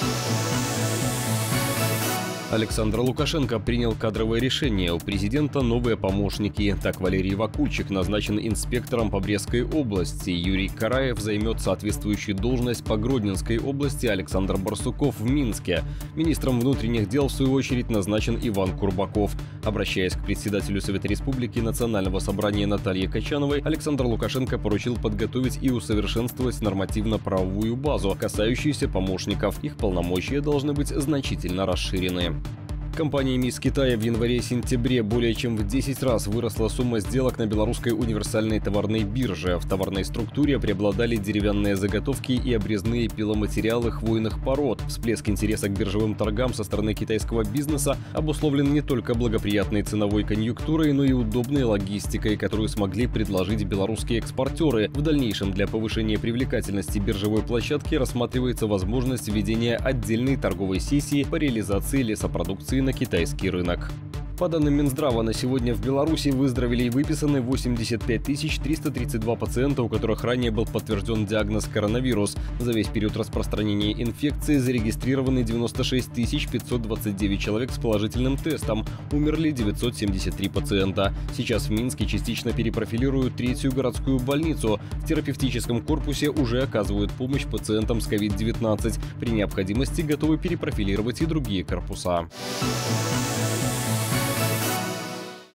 Александр Лукашенко принял кадровое решение. У президента новые помощники. Так, Валерий Вакульчик назначен инспектором по Брестской области. Юрий Караев займет соответствующую должность по Гродненской области, Александр Барсуков в Минске. Министром внутренних дел, в свою очередь, назначен Иван Курбаков. Обращаясь к председателю Совета Республики Национального собрания Наталье Качановой, Александр Лукашенко поручил подготовить и усовершенствовать нормативно-правовую базу, касающуюся помощников. Их полномочия должны быть значительно расширены. Компаниями из Китая в январе-сентябре более чем в 10 раз выросла сумма сделок на белорусской универсальной товарной бирже. В товарной структуре преобладали деревянные заготовки и обрезные пиломатериалы хвойных пород. Всплеск интереса к биржевым торгам со стороны китайского бизнеса обусловлен не только благоприятной ценовой конъюнктурой, но и удобной логистикой, которую смогли предложить белорусские экспортеры. В дальнейшем для повышения привлекательности биржевой площадки рассматривается возможность введения отдельной торговой сессии по реализации лесопродукции на китайский рынок. По данным Минздрава, на сегодня в Беларуси выздоровели и выписаны 85 332 пациента, у которых ранее был подтвержден диагноз коронавирус. За весь период распространения инфекции зарегистрированы 96 529 человек с положительным тестом. Умерли 973 пациента. Сейчас в Минске частично перепрофилируют третью городскую больницу. В терапевтическом корпусе уже оказывают помощь пациентам с COVID-19. При необходимости готовы перепрофилировать и другие корпуса.